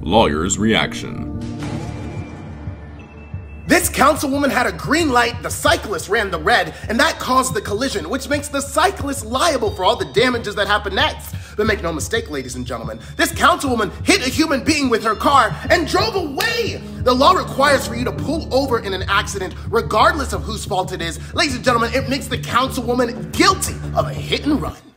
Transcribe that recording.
Lawyer's reaction. This councilwoman had a green light, the cyclist ran the red, and that caused the collision, which makes the cyclist liable for all the damages that happen next. But make no mistake, ladies and gentlemen, this councilwoman hit a human being with her car and drove away. The law requires for you to pull over in an accident, regardless of whose fault it is. Ladies and gentlemen, it makes the councilwoman guilty of a hit and run.